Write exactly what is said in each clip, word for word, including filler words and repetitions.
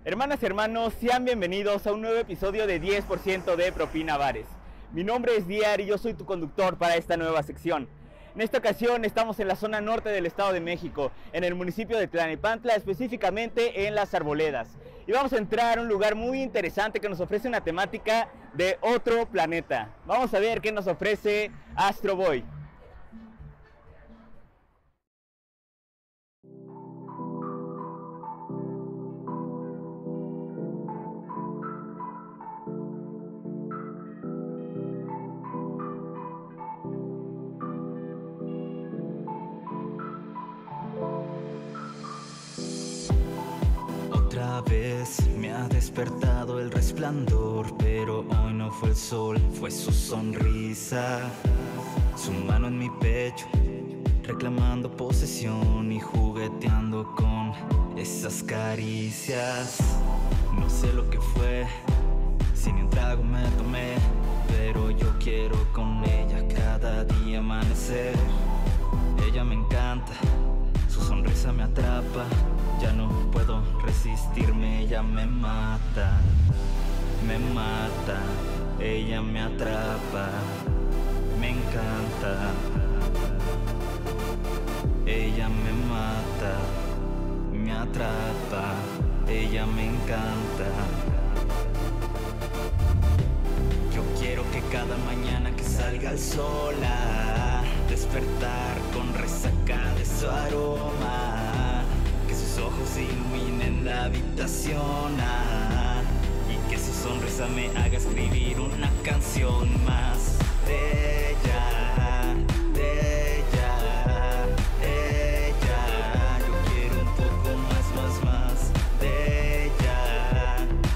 Hermanas y hermanos, sean bienvenidos a un nuevo episodio de diez por ciento de Propina Bares. Mi nombre es Diar y yo soy tu conductor para esta nueva sección. En esta ocasión estamos en la zona norte del Estado de México, en el municipio de Tlalnepantla, específicamente en Las Arboledas. Y vamos a entrar a un lugar muy interesante que nos ofrece una temática de otro planeta. Vamos a ver qué nos ofrece Astro Boy. Otra vez me ha despertado el resplandor, pero hoy no fue el sol, fue su sonrisa. Su mano en mi pecho, reclamando posesión y jugueteando con esas caricias. No sé lo que fue, si ni un trago me tomé, pero yo quiero con ella cada día amanecer. Ella me encanta, su sonrisa me atrapa. Ya no puedo resistirme, ella me mata, me mata, ella me atrapa, me encanta. Ella me mata, me atrapa, ella me encanta. Yo quiero que cada mañana que salga el sol a despertar con resaca de su aroma, ojos iluminen la habitación, ah, y que su sonrisa me haga escribir una canción más de ella, de ella, ella. Yo quiero un poco más, más, más de ella,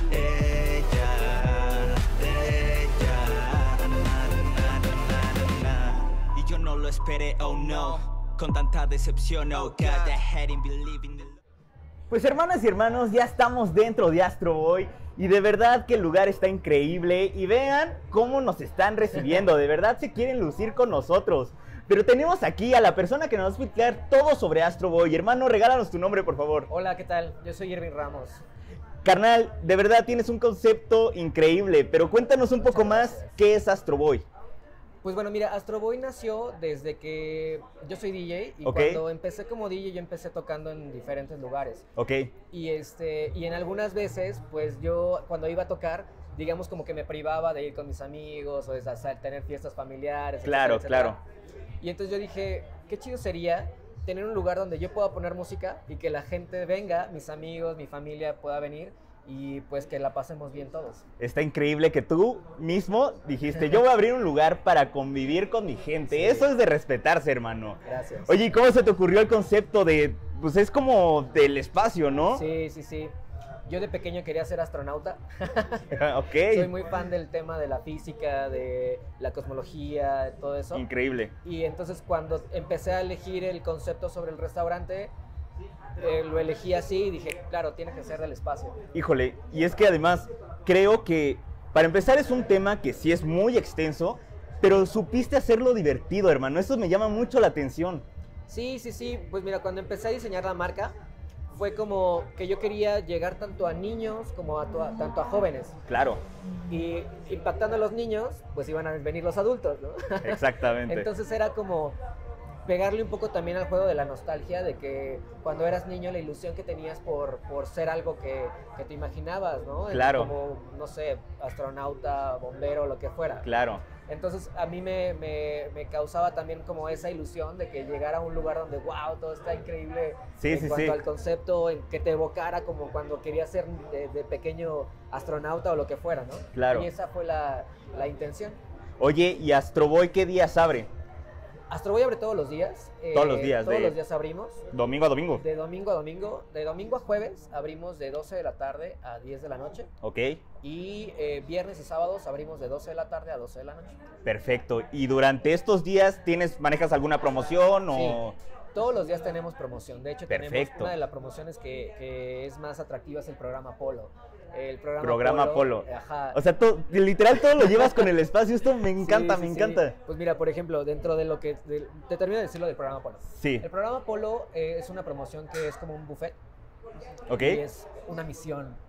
ella, de ella. Na, na, na, na, na. Y yo no lo esperé, oh no, con tanta decepción, oh God, I hadn't believed in the... Pues hermanas y hermanos, ya estamos dentro de Astro Boy y de verdad que el lugar está increíble y vean cómo nos están recibiendo, de verdad se quieren lucir con nosotros. Pero tenemos aquí a la persona que nos va a explicar todo sobre Astro Boy. Hermano, regálanos tu nombre, por favor. Hola, ¿qué tal? Yo soy Irving Ramos. Carnal, de verdad tienes un concepto increíble, pero cuéntanos un poco más, ¿qué es Astro Boy? Pues bueno, mira, Astro Boy nació desde que yo soy D J y okay. Cuando empecé como D J yo empecé tocando en diferentes lugares. Ok. Y, este, y en algunas veces, pues yo cuando iba a tocar, digamos como que me privaba de ir con mis amigos o de hacer, tener fiestas familiares. Claro, etcétera, etcétera. claro. Y entonces yo dije, qué chido sería tener un lugar donde yo pueda poner música y que la gente venga, mis amigos, mi familia pueda venir. Y pues que la pasemos bien todos. Está increíble que tú mismo dijiste, yo voy a abrir un lugar para convivir con mi gente. Sí. Eso es de respetarse, hermano. Gracias. Oye, ¿y cómo se te ocurrió el concepto de, pues es como del espacio, ¿no? Sí, sí, sí. Yo de pequeño quería ser astronauta. Ok. Soy muy fan del tema de la física, de la cosmología, de todo eso. Increíble. Y entonces cuando empecé a elegir el concepto sobre el restaurante, Eh, lo elegí así y dije, claro, tiene que ser del espacio. Híjole, y es que además creo que para empezar es un tema que sí es muy extenso, pero supiste hacerlo divertido, hermano. Eso me llama mucho la atención. Sí, sí, sí. Pues mira, cuando empecé a diseñar la marca, fue como que yo quería llegar tanto a niños como a, a tanto a jóvenes. Claro. Y impactando a los niños, pues iban a venir los adultos, ¿no? Exactamente. Entonces era como pegarle un poco también al juego de la nostalgia, de que cuando eras niño la ilusión que tenías por, por ser algo que, que te imaginabas, ¿no? Claro. Como, no sé, astronauta, bombero, lo que fuera. Claro. Entonces a mí me, me, me causaba también como esa ilusión de que llegara a un lugar donde, wow, todo está increíble. Sí, en sí, cuanto sí. al concepto, en que te evocara como cuando querías ser de, de pequeño astronauta o lo que fuera, ¿no? Claro. Y esa fue la, la intención. Oye, ¿y Astro Boy qué días abre? Astro Boy abre todos los días. Eh, todos los días. Todos de... los días abrimos. Domingo a domingo. De domingo a domingo. De domingo a jueves abrimos de doce de la tarde a diez de la noche. Ok. Y eh, viernes y sábados abrimos de doce de la tarde a doce de la noche. Perfecto. ¿Y durante estos días tienes, manejas alguna promoción o...? Sí. Todos los días tenemos promoción. De hecho, Perfecto. tenemos una de las promociones que, que es más atractiva, es el programa Polo. El programa, programa Polo. Polo. Ajá. O sea, to, literal todo lo llevas con el espacio. Esto me encanta, sí, sí, me encanta. Sí. Pues mira, por ejemplo, dentro de lo que... De, te termino de decirlo del programa Polo. Sí. El programa Polo eh, es una promoción que es como un buffet. Ok. Y es una misión.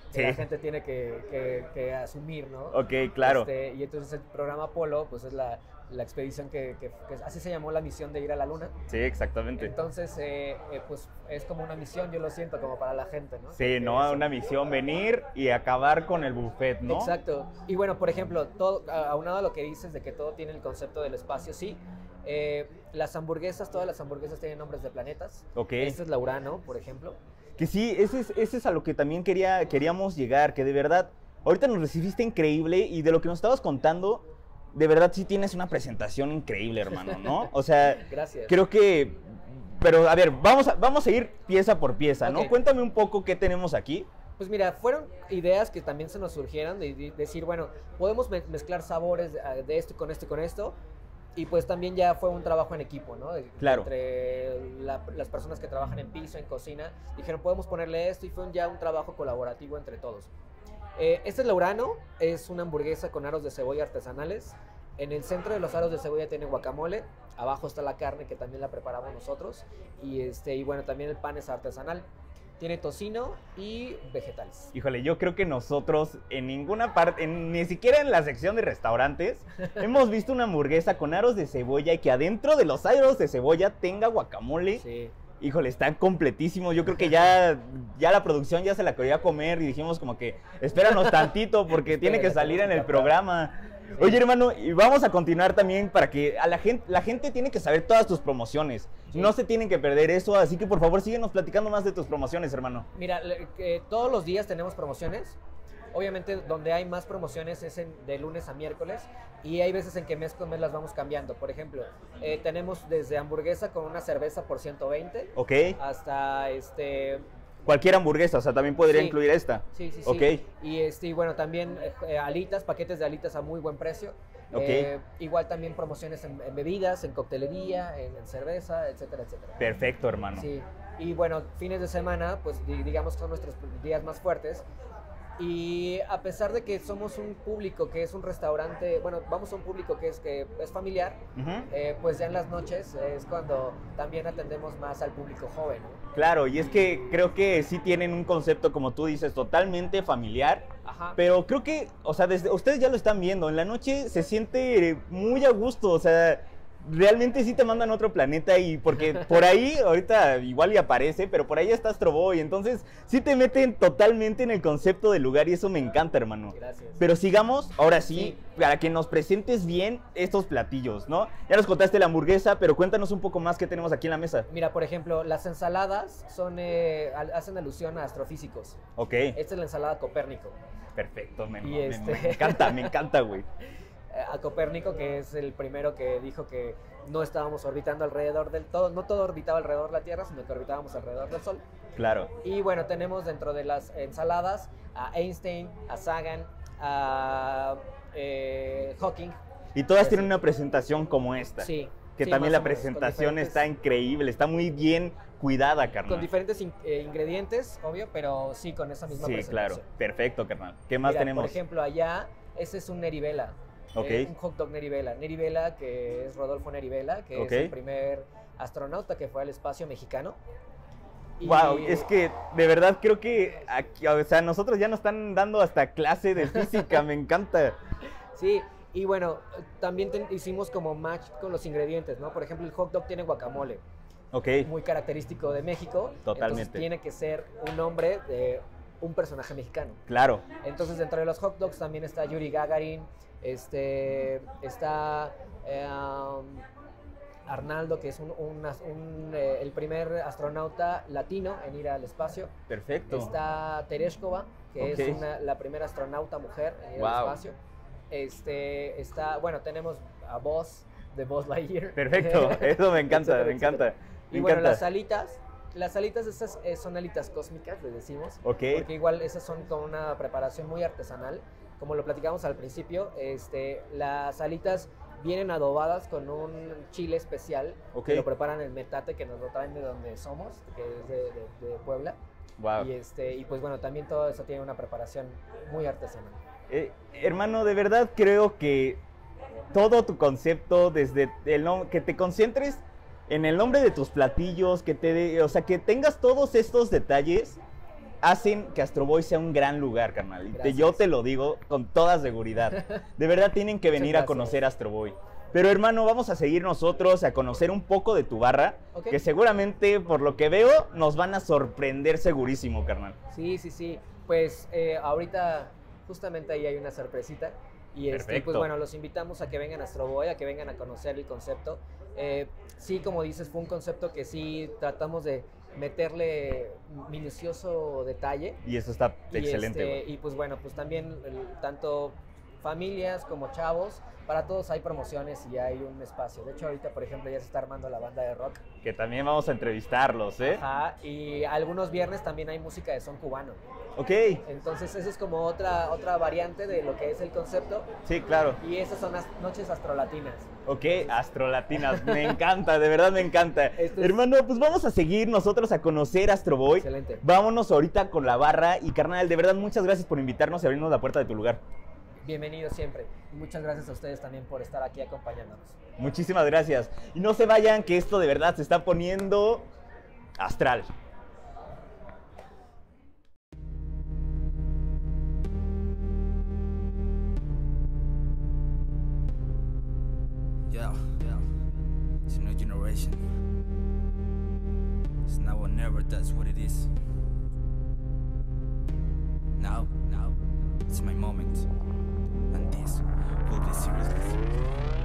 Sí. la gente tiene que, que- que asumir, ¿no? Ok, claro. Este, y entonces el programa Apolo, pues es la, la expedición que, que- que así se llamó la misión de ir a la luna. Sí, exactamente. Entonces, eh, eh, pues es como una misión, yo lo siento, como para la gente, ¿no? Sí, Que- ¿no? que- Una misión, venir y acabar con el buffet, ¿no? Exacto. Y bueno, por ejemplo, todo, a- aunado a lo que dices de que todo tiene el concepto del espacio, sí. Eh, las hamburguesas, todas las hamburguesas tienen nombres de planetas. Ok. Esta es la Urano, por ejemplo. Que sí, ese es, ese es a lo que también quería, queríamos llegar, que de verdad, ahorita nos recibiste increíble y de lo que nos estabas contando, de verdad sí tienes una presentación increíble, hermano, ¿no? O sea, Gracias. creo que, pero a ver, vamos a, vamos a ir pieza por pieza, ¿no? Ok. Cuéntame un poco qué tenemos aquí. Pues mira, fueron ideas que también se nos surgieron de, de decir, bueno, podemos me- mezclar sabores de, de esto con esto y con esto. Y pues también ya fue un trabajo en equipo, ¿no? De- Claro. Entre la- las personas que trabajan en piso, en cocina, dijeron, podemos ponerle esto y fue un- ya un trabajo colaborativo entre todos. Eh, esta es la Urano, es una hamburguesa con aros de cebolla artesanales. En el centro de los aros de cebolla tiene guacamole, abajo está la carne que también la preparamos nosotros. Y, este, y bueno, también el pan es artesanal. Tiene tocino y vegetales. Híjole, yo creo que nosotros en ninguna parte, en- ni siquiera en la sección de restaurantes, hemos visto una hamburguesa con aros de cebolla y que adentro de los aros de cebolla tenga guacamole. Sí. Híjole, está completísimo. Yo creo que ya, ya la producción ya se la quería comer y dijimos como que espéranos tantito porque tiene que Espérate, salir en el tenemos que captar. programa. Oye, hermano, y vamos a continuar también para que a la gente, la gente tiene que saber todas tus promociones. Sí. No se tienen que perder eso, así que por favor síguenos platicando más de tus promociones, hermano. Mira, le- que todos los días tenemos promociones. Obviamente, donde hay más promociones es en- de lunes a miércoles. Y hay veces en que mes con mes las vamos cambiando. Por ejemplo, eh, tenemos desde hamburguesa con una cerveza por ciento veinte Ok. hasta este. Cualquier hamburguesa, o sea, también podría Sí. incluir esta. Sí, sí, sí. Ok. Y, este, y bueno, también eh, alitas, paquetes de alitas a muy buen precio. Ok. Eh, igual también promociones en, en bebidas, en coctelería, en, en cerveza, etcétera, etcétera. Perfecto, hermano. Sí, y bueno, fines de semana, pues di- digamos que son nuestros días más fuertes. Y a pesar de que somos un público que es un restaurante, bueno, vamos a un público que es, que es familiar, Ujú. eh, pues ya en las noches es cuando también atendemos más al público joven, ¿no? Claro, y es que creo que sí tienen un concepto, como tú dices, totalmente familiar. Ajá. Pero creo que, o sea, desde, ustedes ya lo están viendo, en la noche se siente muy a gusto, o sea, realmente sí te mandan a otro planeta y porque por ahí, ahorita igual y aparece, pero por ahí está Astro Boy, entonces sí te meten totalmente en el concepto del lugar y eso me encanta, hermano. Gracias. Pero sigamos, ahora sí, Sí. para que nos presentes bien estos platillos, ¿no? Ya nos contaste la hamburguesa, pero cuéntanos un poco más qué tenemos aquí en la mesa. Mira, por ejemplo, las ensaladas son, eh, al- hacen alusión a astrofísicos. Ok, Esta es la ensalada Copérnico. perfecto, me, Y me- este- me encanta, me encanta, güey. Eh, A Copérnico, que es el primero que dijo que no estábamos orbitando alrededor del todo, no todo orbitaba alrededor de la Tierra, sino que orbitábamos alrededor del Sol. Claro. Y bueno, tenemos dentro de las ensaladas a Einstein, a Sagan, a eh, Hawking. Y todas Sí. tienen una presentación como esta. Sí. Que sí, también más la o menos, con presentación diferentes- está increíble, está muy bien cuidada, carnal. Con diferentes in- eh, ingredientes, obvio, pero sí con esa misma Sí, presentación. claro. Perfecto, carnal. ¿Qué más Mira, tenemos? Por ejemplo, allá, ese es un Neri Vela. Ok. eh, un hot dog Neri Vela. Neri Vela, que es Rodolfo Neri Vela, que Ok. es el primer astronauta que fue al espacio mexicano. Y- Wow, es que de verdad creo que aquí, o sea, nosotros ya nos están dando hasta clase de física, me encanta. Sí, y bueno, también ten- hicimos como match con los ingredientes, ¿no? Por ejemplo, el hot dog tiene guacamole, Ok, muy característico de México. Totalmente. Entonces tiene que ser un nombre de un personaje mexicano. claro. Entonces dentro de los hot dogs también está Yuri Gagarin, este, está eh, um, Arnaldo, que es un, un as- un, eh, el primer astronauta latino en ir al espacio. Perfecto. Está Tereshkova, que Ok. es una- la primera astronauta mujer en ir al Wow. espacio. Este, está, bueno, tenemos a Buzz, de Buzz Lightyear. Perfecto, eso me encanta, Etcétera, me encanta. etcétera. Me Y bueno, encanta. las alitas, las alitas esas eh, son alitas cósmicas, le decimos. Ok. Porque igual esas son con una preparación muy artesanal. Como lo platicamos al principio, este, las alitas vienen adobadas con un chile especial Ok. que lo preparan en Metate, que nos lo traen de donde somos, que es de, de- de Puebla. Wow. Y, este, y pues bueno, también todo eso tiene una preparación muy artesanal. Eh, hermano, de verdad creo que todo tu concepto, desde el nom- que te concentres en el nombre de tus platillos, que te, de- o sea, que tengas todos estos detalles, hacen que Astro Boy sea un gran lugar, carnal. Y te- Gracias. yo te lo digo con toda seguridad. De verdad tienen que venir a gracias. conocer Astro Boy. Pero hermano, vamos a seguir nosotros a conocer un poco de tu barra, Ok. que seguramente, por lo que veo, nos van a sorprender segurísimo, carnal. Sí, sí, sí. Pues eh, ahorita justamente ahí hay una sorpresita. Y este, Perfecto. pues bueno, los invitamos a que vengan a Astro Boy, a que vengan a conocer el concepto. Eh, sí, como dices, fue un concepto que sí tratamos de meterle minucioso detalle. Y eso está Y, excelente, este, güey. y pues bueno, pues también el- tanto familias como chavos, para todos hay promociones y hay un espacio. De hecho, ahorita, por ejemplo, ya se está armando la banda de rock. Que también vamos a entrevistarlos, ¿eh? Ajá, y algunos viernes también hay música de son cubano. Ok, Entonces, eso es como otra, otra variante de lo que es el concepto. sí, claro. Y esas son las noches astrolatinas. Ok, Astrolatinas, me encanta, de verdad me encanta. Esto es- Hermano, pues vamos a seguir nosotros a conocer Astro Boy. Excelente. Vámonos ahorita con la barra y carnal, de verdad muchas gracias por invitarnos y abrirnos la puerta de tu lugar. Bienvenido siempre. Y muchas gracias a ustedes también por estar aquí acompañándonos. Muchísimas gracias. Y no se vayan, que esto de verdad se está poniendo astral. Yeah, yeah. It's a new generation. It's now or never, that's what it is. Now, now, it's my moment. And this will be serious.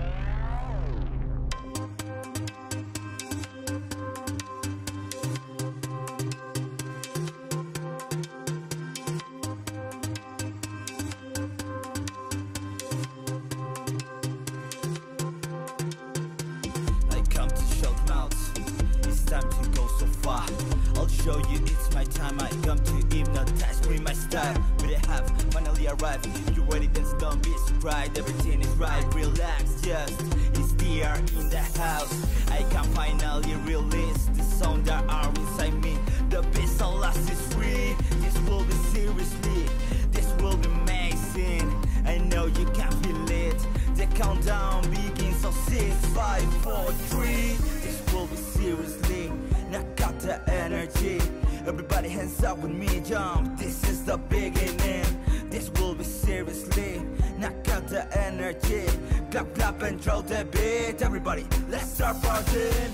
I come to shout mouths. It's time to go so far. I'll show you it's my time. I come to hypnotize, bring my style. We have finally arrived. You ready? Then don't be surprised. Everything is right. Relax, just it's there in the house. I can finally release the sound that are inside me. The beast of last is free. This will be seriously. This will be amazing. I know you can feel it. The countdown begins. So six, five, four, three. This will be seriously. Knock out the energy. Everybody hands up with me, jump. This is the beginning. This will be seriously. Knock out the energy. Clap, clap and throw the beat. Everybody, let's start partying.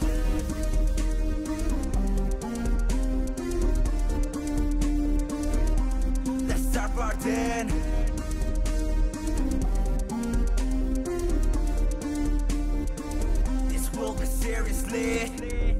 Let's start partying. This will be seriously.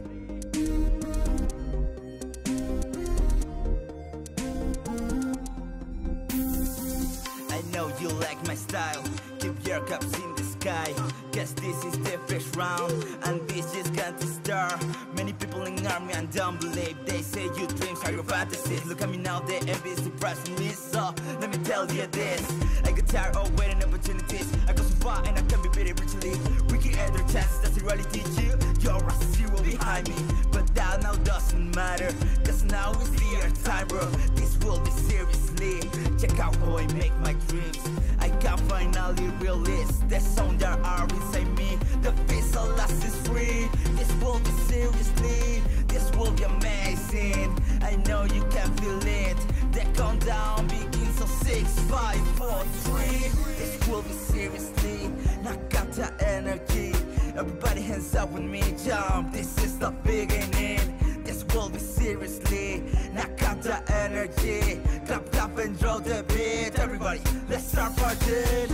I know you like my style. Keep your cups in the sky. Guess this is the first round, and this just got to start. Many people in army and don't believe. They say your dreams are your fantasies. Look at me now, the envy is surprising me. So let me tell you this: I get tired of waiting opportunities. I go so far and I can be very richly. We can add their chances, that's the reality. You, you're a zero behind me, but that now doesn't matter. Cause now is the time, bro. This will be seriously. Check out how I make my dreams. I can finally release the sound that are inside me. The peace of last is free. This will be seriously. This will be amazing. I know you can feel it. The countdown begins. So six, five, four, three. This will be seriously. Knock out the energy. Everybody hands up with me, jump. This is the beginning. This will be seriously. Knock out the energy. Clap, clap and throw the beat. Everybody, let's start partying.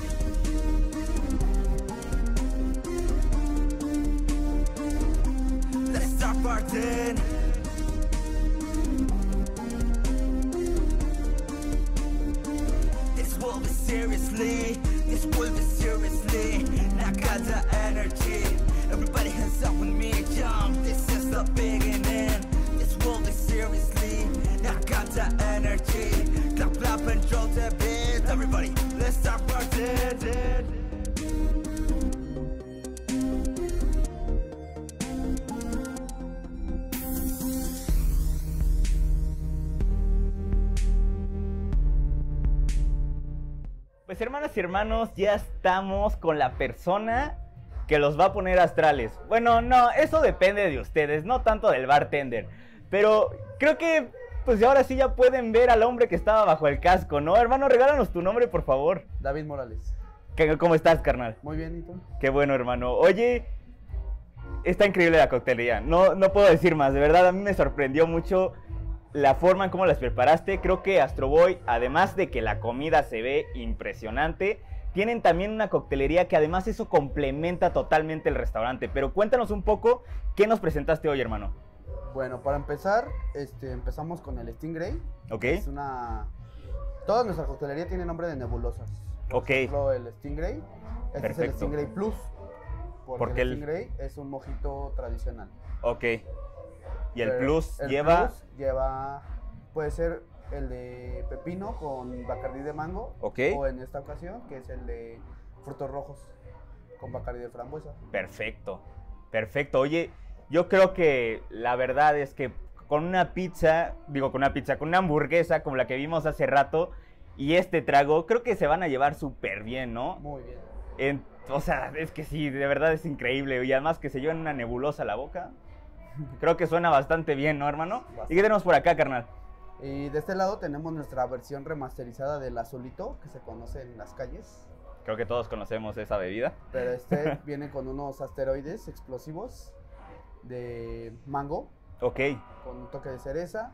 Let's start partying. This will be seriously. This will be seriously. Knock out the energy. Everybody hands up with me, jump. This is the beginning. This will be seriously. Knock out the energy. Clap, clap and throw the beat. Everybody, let's start partying. Pues hermanas y hermanos, ya estamos con la persona que los va a poner astrales. Bueno, no, eso depende de ustedes, no tanto del bartender. Pero creo que pues ahora sí ya pueden ver al hombre que estaba bajo el casco, ¿no? Hermano, regálanos tu nombre, por favor. David Morales. ¿Qué- ¿Cómo estás, carnal? Muy bien, ¿y tú? Qué bueno, hermano. Oye, está increíble la coctelería. No, no puedo decir más. De verdad, a mí me sorprendió mucho la forma en cómo las preparaste. Creo que Astro Boy, además de que la comida se ve impresionante, tienen también una coctelería que además eso complementa totalmente el restaurante. Pero cuéntanos un poco qué nos presentaste hoy, hermano. Bueno, para empezar, este, empezamos con el Stingray. ¿Ok? Es una... Toda nuestra coctelería tiene nombre de nebulosas. Por Ok. ejemplo, el Stingray. Este es Perfecto. el Stingray Plus. Porque, Porque el el- Stingray es un mojito tradicional. Ok. Y el Pero plus el lleva... Plus lleva... Puede ser el de pepino con Bacardí de mango. Ok. O en esta ocasión, que es el de frutos rojos con Bacardí de frambuesa. Perfecto, perfecto. Oye, yo creo que la verdad es que con una pizza, digo con una pizza, con una hamburguesa como la que vimos hace rato y este trago, creo que se van a llevar súper bien, ¿no? Muy bien. En- o sea, es que sí, de verdad es increíble. Y además que se llevan una nebulosa a la boca. Creo que suena bastante bien, ¿no, hermano? Bastante. ¿Y qué tenemos por acá, carnal? Y de este lado tenemos nuestra versión remasterizada del azulito, que se conoce en las calles. Creo que todos conocemos esa bebida. Pero este viene con unos asteroides explosivos de mango, Ok, con un toque de cereza.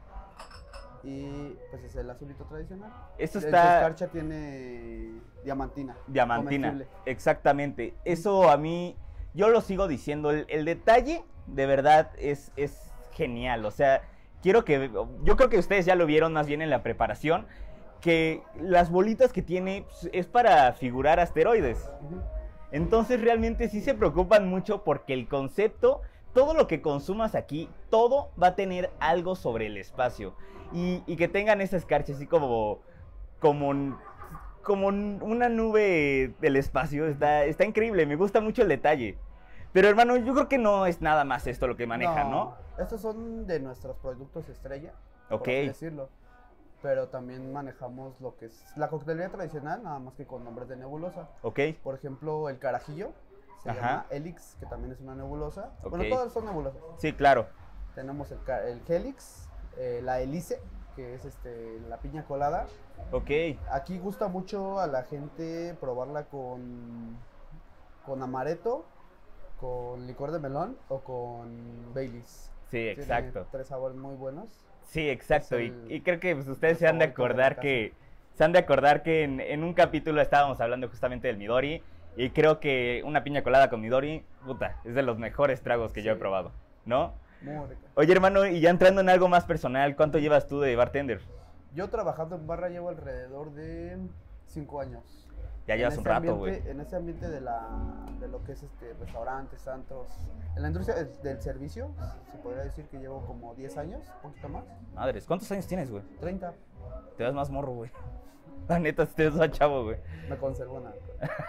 Y pues es el azulito tradicional. esto En su está... escarcha tiene diamantina. Diamantina, comestible. exactamente. Eso a mí, yo lo sigo diciendo, el, el detalle de verdad es, es genial. O sea, quiero que, yo creo que ustedes ya lo vieron más bien en la preparación, que las bolitas que tiene pues, es para figurar asteroides. Ujú. Entonces realmente sí se preocupan mucho porque el concepto, todo lo que consumas aquí, todo va a tener algo sobre el espacio. Y, y que tengan esa escarcha así como, como, como una nube del espacio, está, está increíble, me gusta mucho el detalle. Pero hermano, yo creo que no es nada más esto lo que manejan, ¿no? Estos son de nuestros productos estrella, Ok. por así decirlo. Pero también manejamos lo que es la coctelería tradicional, nada más que con nombres de nebulosa. Ok, Por ejemplo, el carajillo se Ajá. llama Helix, que también es una nebulosa. Ok. Bueno, todas son nebulosas. sí, claro. Tenemos el, ca- el Helix, eh, la Helice, que es este, la piña colada. Ok, Aquí gusta mucho a la gente probarla con, con amaretto, con licor de melón o con Baileys. sí, Tiene exacto. tres sabores muy buenos. Sí, exacto. Es Y, el- y creo que pues, ustedes el se han de favorito de la acordar casa. que se han de acordar que en, en un capítulo estábamos hablando justamente del Midori y creo que una piña colada con Midori, puta, es de los mejores tragos que yo he Sí. probado, ¿no? Muy rica. Oye, hermano, y ya entrando en algo más personal, ¿cuánto llevas tú de bartender? Yo trabajando en barra llevo alrededor de cinco años. Ya En llevas un este rato, güey. ambiente- En ese ambiente de, la, de lo que es este restaurantes, antros, en la industria del, del servicio, se podría decir que llevo como diez años, un poquito más, Madres, ¿cuántos años tienes, güey? treinta. Te das más morro, güey. La neta, te ves más chavo, güey. Me conservo una.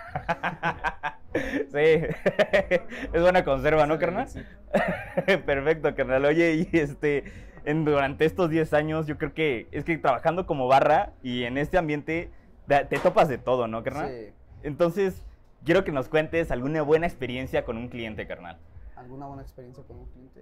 Sí, es buena conserva, ¿no, Sí, carnal? sí. Perfecto, carnal. Oye, y este, en, durante estos diez años, yo creo que es que trabajando como barra y en este ambiente da- te topas de todo, ¿no, carnal? Sí. Entonces, quiero que nos cuentes alguna buena experiencia con un cliente, carnal. ¿Alguna buena experiencia con un cliente?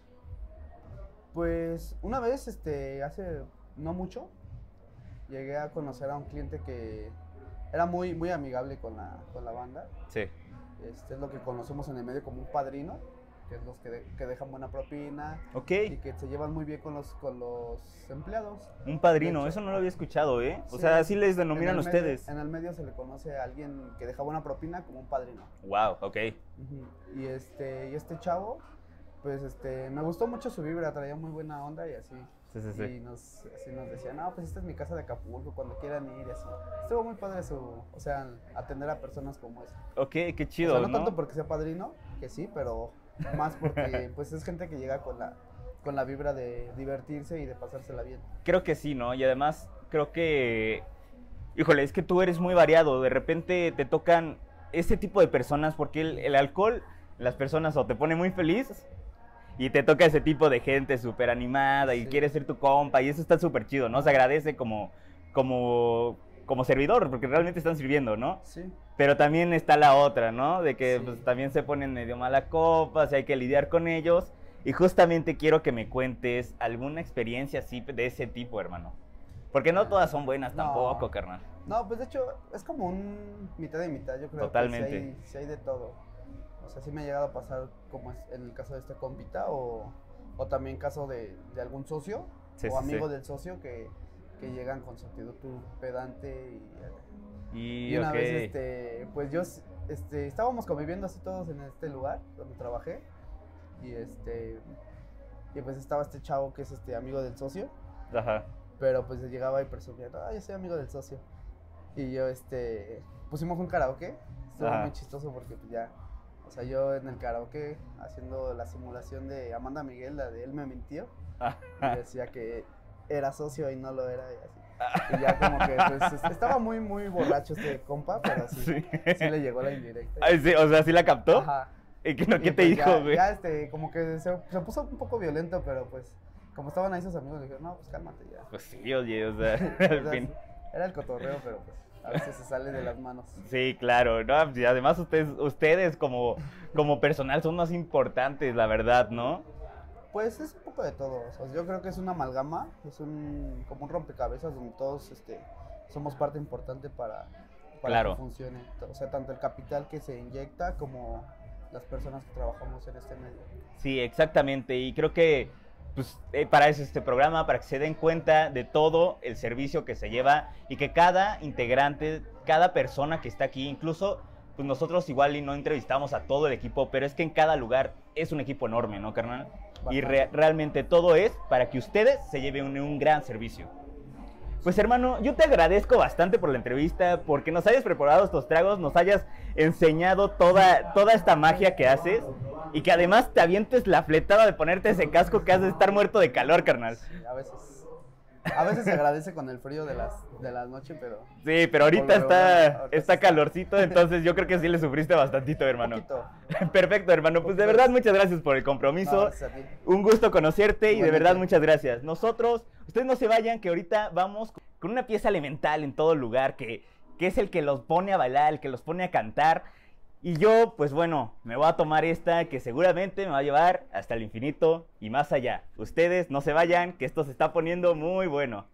Pues una vez, este, hace no mucho, llegué a conocer a un cliente que era muy, muy amigable con la, con la banda. Sí. Este es lo que conocemos en el medio como un padrino, que es los que, de- que dejan buena propina Ok, y que se llevan muy bien con los, con los empleados. un padrino, De hecho, eso no lo había escuchado, ¿eh? O sí, sea, así les en denominan el medio- ustedes. en el medio se le conoce a alguien que deja buena propina como un padrino. Wow, ok. Ujú. Y este, y este chavo, pues este, me gustó mucho su vibra, traía muy buena onda y así. Sí, sí, sí. Y nos, así nos decía, no, pues esta es mi casa de Acapulco, cuando quieran ir y así. Estuvo muy padre su, o sea, atender a personas como esa. Ok, qué O chido, sea, no, ¿no? tanto porque sea padrino, que sí, pero más porque pues es gente que llega con la, con la vibra de divertirse y de pasársela bien. Creo que sí, ¿no? Y además creo que, híjole, es que tú eres muy variado. De repente te tocan ese tipo de personas porque el, el alcohol, las personas o te pone muy feliz y te toca ese tipo de gente súper animada y Sí. quiere ser tu compa y eso está súper chido, ¿no? Se agradece como, como, como servidor porque realmente están sirviendo, ¿no? Sí. Pero también está la otra, ¿no? De que Sí. pues, también se ponen medio mala copa, si hay que lidiar con ellos. Y justamente quiero que me cuentes alguna experiencia así de ese tipo, hermano. Porque no todas son buenas No. tampoco, carnal. No, pues de hecho es como un mitad y mitad, yo creo Totalmente. que sí hay, sí hay de todo. O sea, sí me ha llegado a pasar como es en el caso de este compita o, o también caso de, de algún socio Sí, o sí, amigo sí. del socio que, que llegan con su actitud pedante y, Y, y una ok. vez este, pues yo este, estábamos conviviendo así todos en este lugar donde trabajé y este y pues estaba este chavo que es este amigo del socio. Ajá. Pero pues llegaba y presumía, ah, yo soy amigo del socio. Y yo, este, pusimos un karaoke. Estuvo Ajá. muy chistoso porque pues ya, o sea, yo en el karaoke haciendo la simulación de Amanda Miguel, la de Él me mintió. Y decía que era socio y no lo era y así. Y ya como que, pues, es- estaba muy, muy borracho este compa, pero sí, sí, Sí. le llegó la indirecta. Ay, sí, o sea, ¿sí la captó? Ajá. ¿Y qué, no, Y, ¿qué te pues, dijo, ya, güey? Ya, este, como que se, se puso un poco violento, pero pues, como estaban ahí sus amigos, le dijeron, no, pues cálmate ya. Pues sí, oye, o sea, O al sea, fin. Era el cotorreo, pero pues a veces se sale de las manos. Sí, claro, ¿no? Y además ustedes, ustedes como, como personal son más importantes, la verdad, ¿no? Pues es un poco de todo. O sea, yo creo que es una amalgama, es un como un rompecabezas donde todos este, somos parte importante para, para Claro. que funcione. O sea, tanto el capital que se inyecta como las personas que trabajamos en este medio. Sí, exactamente. Y creo que pues, eh, para eso es este programa, para que se den cuenta de todo el servicio que se lleva y que cada integrante, cada persona que está aquí, incluso pues nosotros igual y no entrevistamos a todo el equipo, pero es que en cada lugar es un equipo enorme, ¿no, carnal? Y re- Bastante. realmente todo es para que ustedes se lleven un, un gran servicio. Pues hermano, yo te agradezco bastante por la entrevista, porque nos hayas preparado estos tragos, nos hayas enseñado toda, toda esta magia que haces y que además te avientes la fletada de ponerte ese casco que has de estar muerto de calor, carnal. Sí, a veces. A veces se agradece con el frío de las, de la noche, pero Sí, pero ahorita Por lo regular, está, ahorita está está. calorcito, entonces yo creo que sí le sufriste bastantito, un hermano. poquito. Perfecto, hermano, pues de verdad muchas gracias por el No, compromiso. gracias a ti. Un gusto conocerte y de Igualmente. verdad muchas gracias. Nosotros, ustedes no se vayan, que ahorita vamos con una pieza elemental en todo lugar, que, que es el que los pone a bailar, el que los pone a cantar. Y yo, pues bueno, me voy a tomar esta que seguramente me va a llevar hasta el infinito y más allá. Ustedes no se vayan, que esto se está poniendo muy bueno.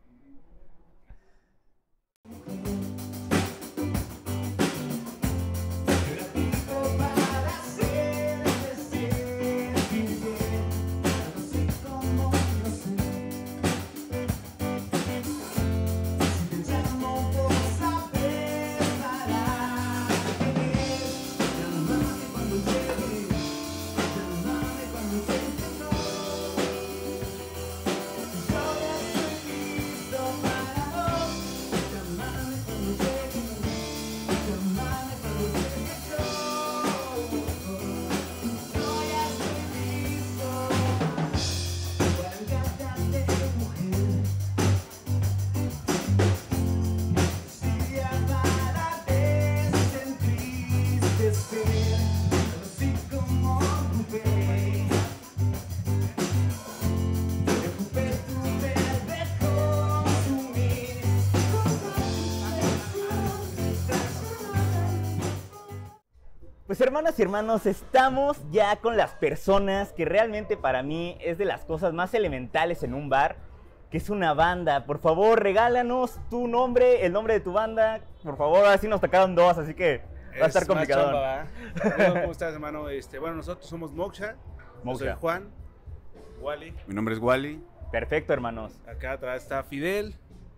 Pues hermanas y hermanos, estamos ya con las personas que realmente para mí es de las cosas más elementales en un bar, que es una banda. Por favor, regálanos tu nombre, el nombre de tu banda. Por favor, así nos tocaron dos, así que va a estar Es más complicado. chamba, ¿verdad? Bueno, ¿cómo estás, hermano? Este, bueno, nosotros somos Moksha. Yo Moksha. soy Juan. Wally. Mi nombre es Wally. Perfecto, hermanos. Acá atrás está Fidel.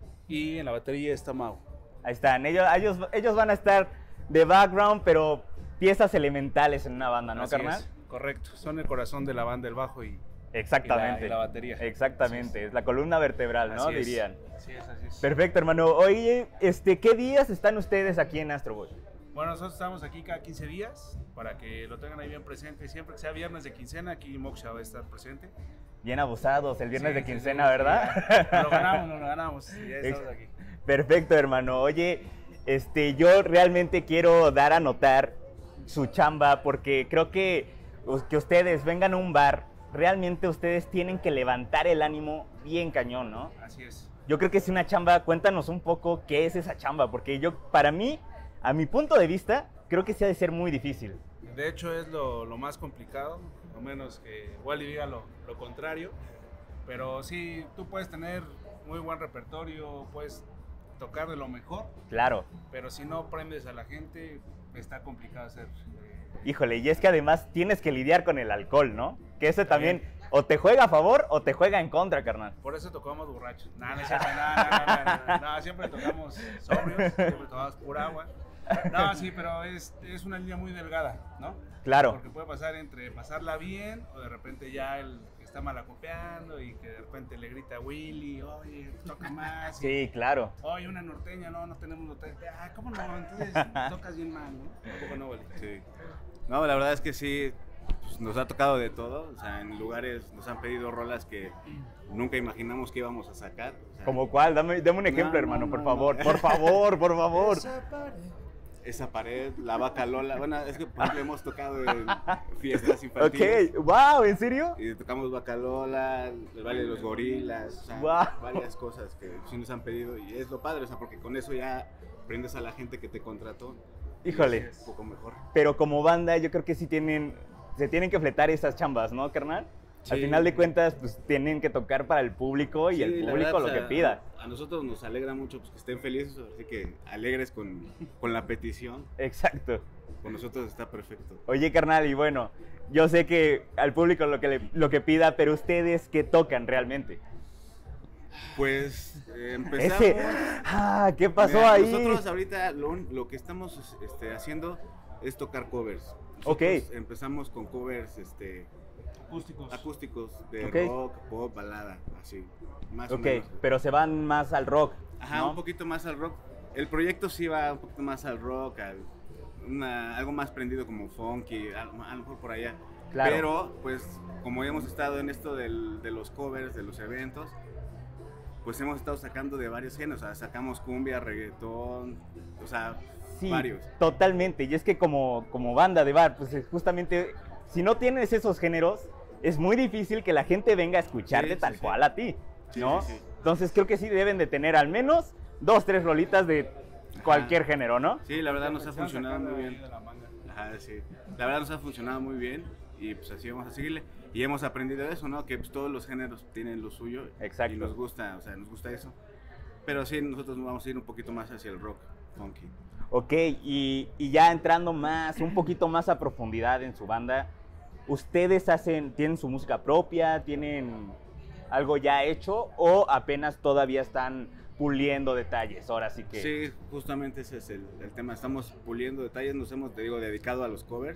Y en la batería está Mau. Ahí están. Ellos, ellos, ellos van a estar de background, pero piezas elementales en una banda, ¿no, Así carnal? es, correcto. Son el corazón de la banda, el bajo y, Exactamente. y, la, y la batería. Exactamente. Así Es la columna vertebral, ¿no? Así es. Dirían. Así es, así es. Perfecto, hermano. Oye, este, ¿qué días están ustedes aquí en Astro Boy? Bueno, nosotros estamos aquí cada quince días para que lo tengan ahí bien presente. Siempre que sea viernes de quincena, aquí Moksha va a estar presente. Bien abusados, el viernes Sí, de sí, quincena, sí, ¿verdad? sí, ya. Lo ganamos, lo ganamos. Ya estamos aquí. Perfecto, hermano. Oye, este, yo realmente quiero dar a notar su chamba porque creo que, que ustedes vengan a un bar, realmente ustedes tienen que levantar el ánimo bien cañón, ¿no? Así es. Yo creo que es una chamba, cuéntanos un poco qué es esa chamba, porque yo, para mí, a mi punto de vista, creo que sí ha de ser muy difícil. De hecho, es lo, lo más complicado. a menos que Wally diga lo, lo contrario. Pero sí, tú puedes tener muy buen repertorio, puedes tocar de lo mejor. Claro. Pero si no prendes a la gente, está complicado hacer. Híjole, y es que además tienes que lidiar con el alcohol, ¿no? Que ese también, también o te juega a favor o te juega en contra, carnal. Por eso tocamos borrachos. No, no, no, no, no, no, siempre tocamos sobrios, siempre tocamos pura agua. No, sí, pero es, es una línea muy delgada, ¿no? Claro. Porque puede pasar entre pasarla bien o de repente ya el que está malacopeando y que de repente le grita a Willy, oye, toca más. Sí, y, claro. Oye, una norteña, no, no tenemos norteña. Ah, ¿cómo no? Entonces tocas bien mal, ¿no? ¿Cómo no, Willy? Sí. No, la verdad es que sí, pues, nos ha tocado de todo. O sea, en lugares nos han pedido rolas que nunca imaginamos que íbamos a sacar. O sea, ¿Como cuál? Dame, dame un ejemplo, no, hermano, no, por no, favor. no. Por favor, por favor. Esa pared, la vaca Lola. Bueno, es que por ejemplo hemos tocado en fiestas infantiles. Ok, wow, ¿en serio? Y tocamos vaca Lola, el baile de los gorilas, o sea, Wow. varias cosas que sí nos han pedido. Y es lo padre, o sea, porque con eso ya aprendes a la gente que te contrató. Híjole. Es un poco mejor. Pero como banda, yo creo que sí tienen, se tienen que fletar esas chambas, ¿no, carnal? Al Sí. final de cuentas, pues tienen que tocar para el público y Sí, el la público verdad, lo o sea, que pida. A nosotros nos alegra mucho pues, que estén felices, así que alegres con, con la petición. Exacto. Con nosotros está perfecto. Oye, carnal, y bueno, yo sé que al público lo que, le- lo que pida, pero ustedes, ¿qué tocan realmente? Pues eh, empezamos. Ese, ah, ¿qué pasó Mira, ahí? Nosotros ahorita lo, lo que estamos este, haciendo es tocar covers. Nosotros Ok. empezamos con covers este, Acústicos. acústicos de Ok. rock, pop, balada, así. Más o Ok, menos. pero se van más al rock, Ajá, ¿no? un poquito más al rock. El proyecto sí va un poquito más al rock, al, una- algo más prendido como funky, a, a lo mejor por allá. Claro. Pero, pues, como hemos estado en esto del- de los covers, de los eventos, pues hemos estado sacando de varios géneros. O sea, sacamos cumbia, reggaetón, o sea, Sí, varios. totalmente. Y es que como, como banda de bar, pues es justamente, si no tienes esos géneros, es muy difícil que la gente venga a escucharte Sí, sí, tal sí. cual a ti, Sí, ¿no? sí, sí. Entonces creo que sí deben de tener al menos dos, tres rolitas de cualquier género, ¿no? Sí, la verdad nos ha Están funcionado sacando muy ahí bien. de la manga. Ajá, sí. La verdad nos ha funcionado muy bien y pues así vamos a seguirle. Y hemos aprendido eso, ¿no? Que pues, todos los géneros tienen lo suyo. Exacto. Y nos gusta, o sea, nos gusta eso. Pero sí, nosotros nos vamos a ir un poquito más hacia el rock funky. Ok, y, y ya entrando más, un poquito más a profundidad en su banda, ¿ustedes hacen, tienen su música propia, tienen algo ya hecho o apenas todavía están puliendo detalles? Ahora sí que... Sí, justamente ese es el, el tema. Estamos puliendo detalles, nos hemos, te digo, dedicado a los covers.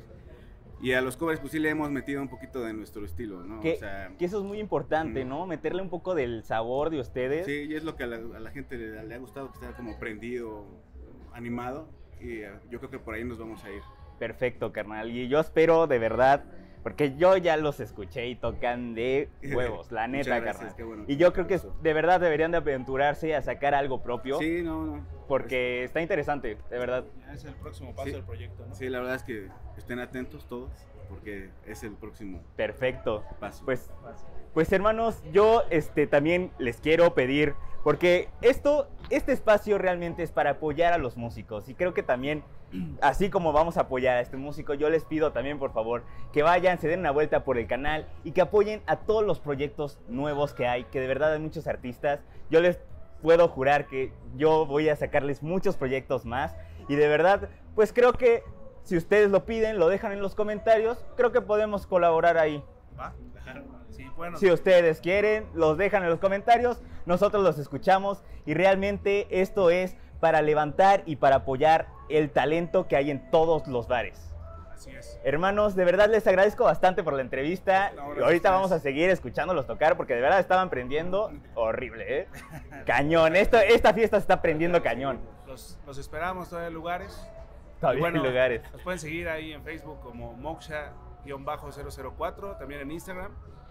Y a los covers pues sí le hemos metido un poquito de nuestro estilo, ¿no? Que, O sea, que eso es muy importante, Ujú. ¿no? Meterle un poco del sabor de ustedes. sí, y es lo que a la, a la gente le, le ha gustado, que está como prendido, animado. Y eh, yo creo que por ahí nos vamos a ir. Perfecto, carnal. Y yo espero de verdad, porque yo ya los escuché y tocan de huevos, la Muchas neta, gracias, carnal. qué bueno Y que yo te creo que gustó. de verdad deberían de aventurarse a sacar algo propio, Sí, no, no. porque está interesante, de verdad. Ya es el próximo paso Sí. del proyecto, ¿no? Sí, la verdad es que estén atentos todos, porque es el próximo Perfecto. paso. Pues, pues hermanos, yo este, también les quiero pedir, porque esto, este espacio realmente es para apoyar a los músicos y creo que también, así como vamos a apoyar a este músico, yo les pido también por favor que vayan, se den una vuelta por el canal y que apoyen a todos los proyectos nuevos que hay, que de verdad hay muchos artistas. Yo les puedo jurar que yo voy a sacarles muchos proyectos más y de verdad, pues creo que si ustedes lo piden, lo dejan en los comentarios, creo que podemos colaborar ahí. ¿Va? Claro. Sí, bueno. Si ustedes quieren, los dejan en los comentarios, nosotros los escuchamos y realmente esto es para levantar y para apoyar el talento que hay en todos los bares. Así es. Hermanos, de verdad les agradezco bastante por la entrevista. No, Y gracias ahorita a vamos a ustedes. seguir escuchándolos tocar porque de verdad estaban prendiendo horrible, ¿eh? Cañón, esto, esta fiesta se está prendiendo cañón. Los, los esperamos todavía en lugares. Todavía Y bueno, hay lugares. Nos pueden seguir ahí en Facebook como Moksha cero cero cuatro, también en Instagram,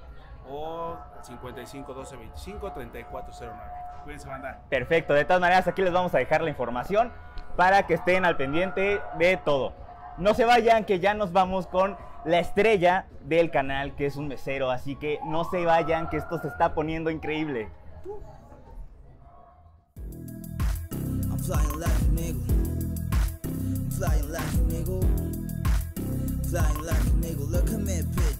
o cincuenta y cinco doce veinticinco treinta y cuatro cero nueve. Cuídense, banda. Perfecto, de todas maneras aquí les vamos a dejar la información para que estén al pendiente de todo. No se vayan, que ya nos vamos con la estrella del canal, que es un mesero, así que no se vayan, que esto se está poniendo increíble. I'm flying like a nigga. I'm flying like a nigga. Flying like a nigga. Look at me, bitch.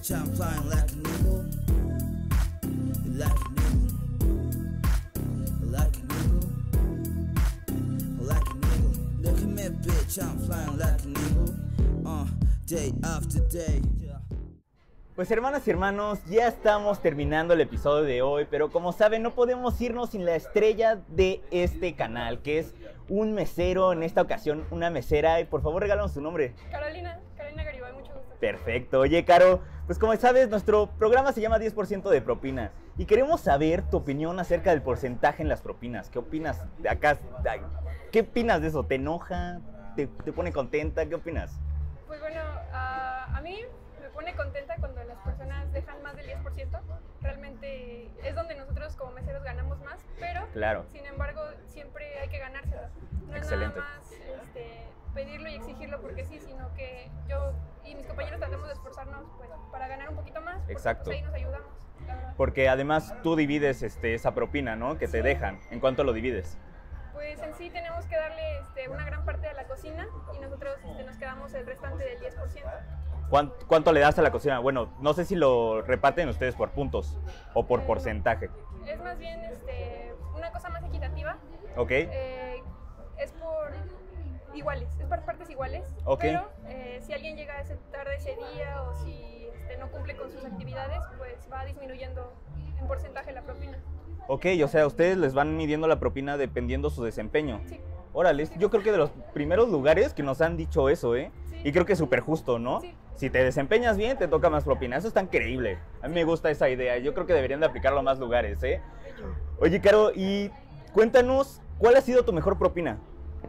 bitch, I'm flying like an eagle. Like an eagle. Like an eagle. Like an eagle. Look at me, bitch, I'm flying like an eagle. Uh, day after day. Pues hermanas y hermanos, ya estamos terminando el episodio de hoy, pero como saben no podemos irnos sin la estrella de este canal, que es un mesero, en esta ocasión una mesera, y por favor regálanos su nombre. Carolina, Carolina Garibay, mucho gusto. Perfecto. Oye, Caro, pues como sabes, nuestro programa se llama diez por ciento de propina y queremos saber tu opinión acerca del porcentaje en las propinas. ¿Qué opinas de acá? ¿Qué opinas de eso? ¿Te enoja? ¿Te, te pone contenta? ¿Qué opinas? Pues bueno, uh, a mí me pone contenta cuando las personas dejan más del diez por ciento. Realmente es donde nosotros como meseros ganamos más, pero claro. Sin embargo siempre hay que ganárselo. No Excelente. Es nada más este, pedirlo y exigirlo porque sí, sino que yo y mis compañeros tratamos de esforzarnos pues, para ganar un poquito más. Porque, exacto. Pues, ahí nos ayudamos. Porque además tú divides este, esa propina, ¿no? Que te sí. dejan. ¿En cuánto lo divides? Pues en sí tenemos que darle este, una gran parte a la cocina y nosotros este, nos quedamos el restante del diez por ciento. ¿Cuánto, ¿Cuánto le das a la cocina? Bueno, no sé si lo reparten ustedes por puntos o por eh, porcentaje. Es más bien este, una cosa más equitativa. Ok. Eh, es por iguales, es por partes iguales. Ok. Pero eh, si alguien llega tarde ese día o si este, no cumple con sus actividades, pues va disminuyendo en porcentaje la propina. Ok, o sea, ustedes les van midiendo la propina dependiendo su desempeño. Sí. Órale, yo creo que de los primeros lugares que nos han dicho eso, ¿eh? Sí. Y creo que es súper justo, ¿no? Sí. Si te desempeñas bien, te toca más propina. Eso está increíble. A mí me gusta esa idea. Yo creo que deberían de aplicarlo a más lugares, ¿eh? Oye, Caro, y cuéntanos, ¿cuál ha sido tu mejor propina?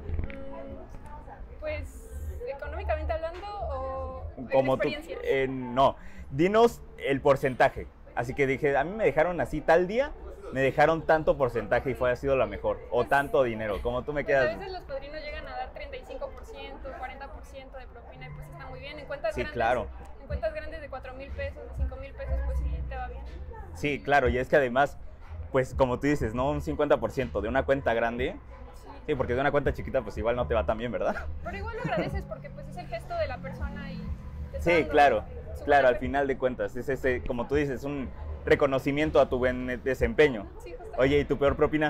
Pues, económicamente hablando o Como en tú, experiencia. eh, no, dinos el porcentaje. Así que dije, a mí me dejaron así tal día, me dejaron tanto porcentaje y fue ha sido la mejor. O tanto dinero, como tú me Pues quedas. a veces los padrinos llegan a dar treinta y cinco por ciento, cuarenta por ciento de propina y pues está muy bien. En cuentas Sí, grandes, claro. En cuentas grandes de cuatro mil pesos, de cinco mil pesos, pues sí te va bien. Sí, claro, y es que además, pues como tú dices, ¿no? Un cincuenta por ciento de una cuenta grande. Sí. Sí, porque de una cuenta chiquita pues igual no te va tan bien, ¿verdad? Pero igual lo agradeces porque pues es el gesto de la persona y te está Sí, dando claro, su claro, buena al fe. final de cuentas, es ese, como tú dices, un reconocimiento a tu buen desempeño. Sí, justamente. Oye, ¿y tu peor propina?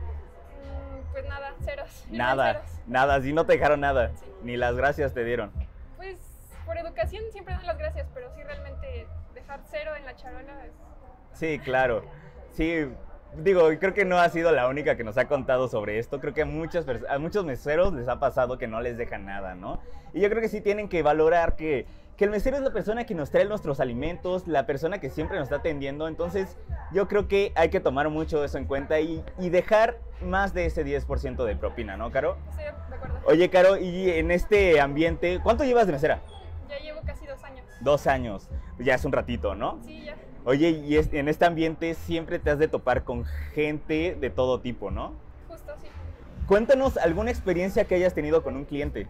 Mm, pues nada, ceros. Nada, Ceros. nada, si no te dejaron nada, Sí. ni las gracias te dieron. Pues por educación siempre dan las gracias, pero sí realmente dejar cero en la charola es... Sí, claro, sí, digo, creo que no ha sido la única que nos ha contado sobre esto, creo que a, muchas pers- a muchos meseros les ha pasado que no les dejan nada, ¿no? Y yo creo que sí tienen que valorar que, que el mesero es la persona que nos trae nuestros alimentos, la persona que siempre nos está atendiendo, entonces yo creo que hay que tomar mucho eso en cuenta y, y dejar más de ese diez por ciento de propina, ¿no, Caro? Sí, de acuerdo. Oye, Caro, y en este ambiente, ¿cuánto llevas de mesera? Ya llevo casi dos años. Dos años, ya es un ratito, ¿no? Sí, ya. Oye, y es- en este ambiente siempre te has de topar con gente de todo tipo, ¿no? Justo, sí. Cuéntanos alguna experiencia que hayas tenido con un cliente.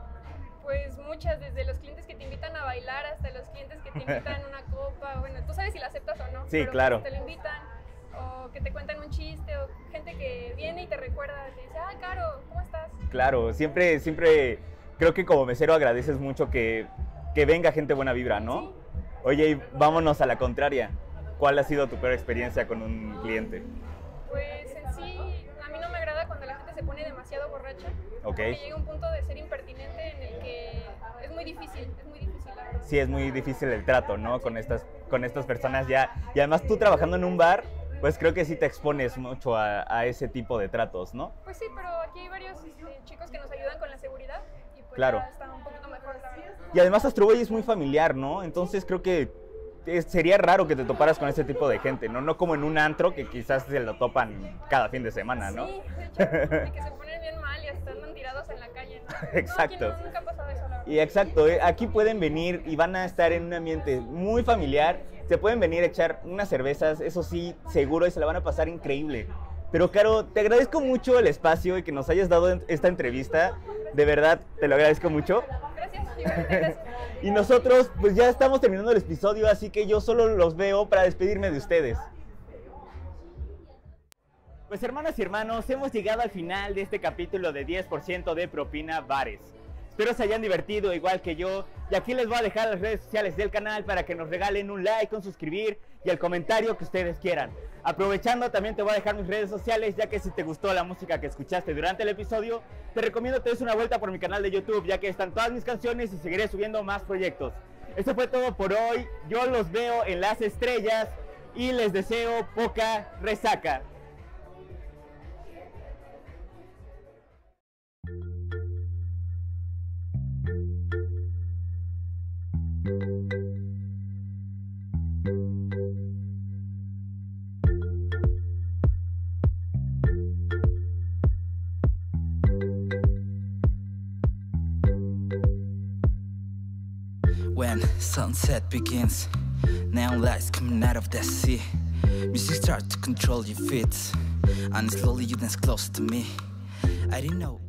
Pues muchas, desde los clientes que te invitan a bailar hasta los clientes que te invitan una copa. Bueno, tú sabes si la aceptas o no. Sí, pero claro. pues te lo invitan, o que te cuentan un chiste, o gente que viene y te recuerda, te dice, ah, Caro, ¿cómo estás? Claro, siempre, siempre creo que como mesero agradeces mucho que, que venga gente buena vibra, ¿no? Sí. Oye, y vámonos a la contraria. ¿Cuál ha sido tu peor experiencia con un cliente? Pues en sí, a mí no me agrada cuando la gente se pone demasiado borracha. Ok. Porque llega un punto de ser impertinente en el que es muy difícil, es muy difícil, la verdad. Sí, es muy difícil el trato, ¿no? Con estas, con estas personas ya. Y además tú trabajando en un bar, pues creo que sí te expones mucho a, a ese tipo de tratos, ¿no? Pues sí, pero aquí hay varios este, chicos que nos ayudan con la seguridad y pues Claro. ya está un poquito mejor, la verdad. Y además Astroboy es muy familiar, ¿no? Entonces creo que eh, sería raro que te toparas con ese tipo de gente, ¿no? No como en un antro que quizás se lo topan cada fin de semana, ¿no? Sí, de hecho, y que se ponen bien mal y hasta andan tirados en la calle, ¿no? Exacto. No, aquí no, nunca ha pasado eso, la verdad. Y exacto, eh, aquí pueden venir y van a estar en un ambiente muy familiar. Se pueden venir a echar unas cervezas, eso sí, seguro, y se la van a pasar increíble. Pero, Caro, te agradezco mucho el espacio y que nos hayas dado en- esta entrevista. De verdad, te lo agradezco mucho. Gracias, igualmente, gracias. Y nosotros, pues ya estamos terminando el episodio, así que yo solo los veo para despedirme de ustedes. Pues hermanas y hermanos, hemos llegado al final de este capítulo de diez por ciento de Propina Bares. Espero se hayan divertido igual que yo. Y aquí les voy a dejar las redes sociales del canal para que nos regalen un like, un suscribir y el comentario que ustedes quieran. Aprovechando, también te voy a dejar mis redes sociales, ya que si te gustó la música que escuchaste durante el episodio, te recomiendo te des una vuelta por mi canal de YouTube, ya que están todas mis canciones y seguiré subiendo más proyectos. Esto fue todo por hoy. Yo los veo en las estrellas y les deseo poca resaca. When sunset begins, neon lights coming out of the sea. Music starts to control your feet, and slowly you dance closer to me. I didn't know